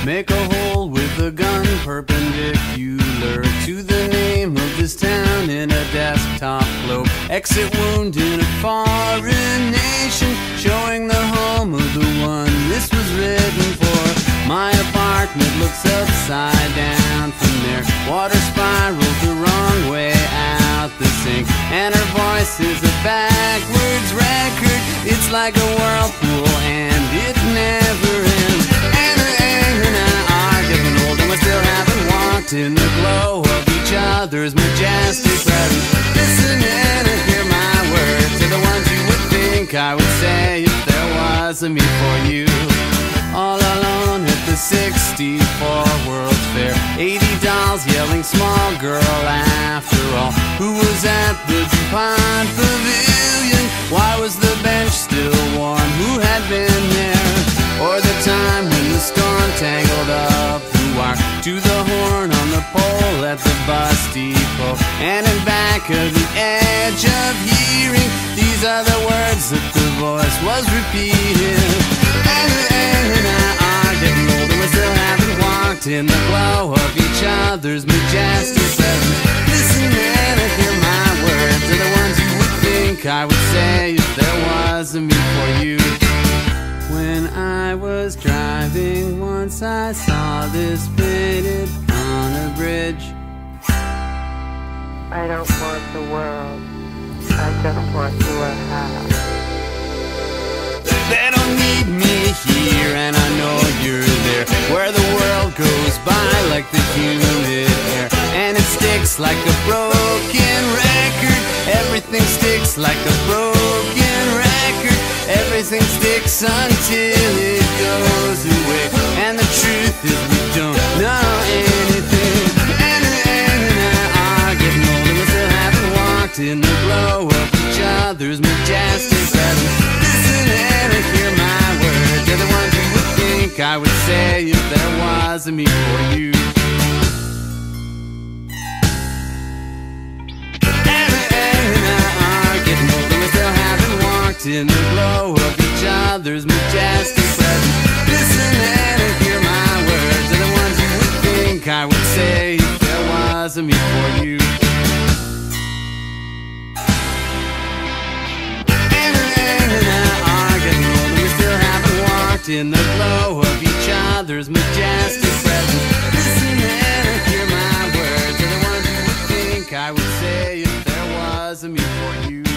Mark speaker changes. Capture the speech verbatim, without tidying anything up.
Speaker 1: Make a hole with a gun perpendicular to the name of this town in a desktop globe. Exit wound in a foreign nation, showing the home of the one this was written for. My apartment looks upside down from there. Water spirals the wrong way out the sink, and her voice is a backwards record. It's like a whirlpool and it never ends. And and I are getting old and we still haven't walked in the glow of each other's majestic presence. Listen and hear my words to the ones you would think I would say if there was a me for you. All alone at the sixty-four World's Fair, eighty dolls yelling small girl after all. Who was at the DuPont Pavilion? Why was the bench still warm? Who had been there? Or the time when the storm tangled up the wire to the horn on the pole at the bus depot, and in back of the edge of hearing, these are the words that the voice was repeating. And, and I are getting old and we still haven't walked in the glow of each other's majestic presence. Listen and hear my words, they're the ones you would think I would say if there was a me for you. When I was driving once I saw this painted on a bridge.
Speaker 2: I don't want the world, I just want your house.
Speaker 1: They don't need me here and I know you're there, where the world goes by like the humid air, and it sticks like a broken record. Everything sticks like a broken record. Everything sticks until it goes away, and the truth is we don't know anything. And, and I are getting old and we still haven't walked in the glow of each other's majestic presence. Listen and hear my words, they're the ones you would think I would say if there was a me for you. And, and I are getting old and we still haven't walked in the glow of each other's majestic presence. Listen and hear my words, they're the ones you would think I would say if there was a me for you. In the glow of each other's majestic presence. Listen and hear my words, they're the ones you would think I would say if there was a me for you.